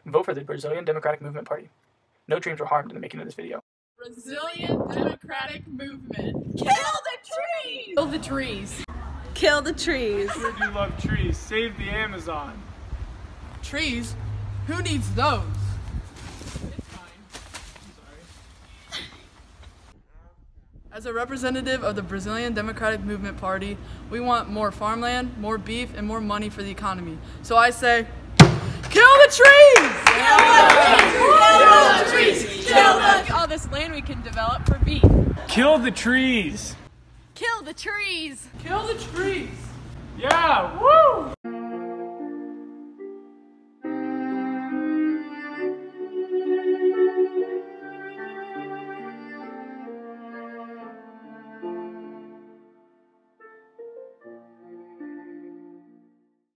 Vote for the Brazilian Democratic Movement Party. No dreams were harmed in the making of this video. Brazilian Democratic Movement. Kill the trees! Kill the trees. Kill the trees. I heard you love trees. Save the Amazon. Trees? Who needs those? It's fine. I'm sorry. As a representative of the Brazilian Democratic Movement Party, we want more farmland, more beef, and more money for the economy. So I say, kill the trees! Kill the trees! Kill the All this land we can develop for beef. Kill the trees. Kill the trees! Kill the trees! Yeah, woo!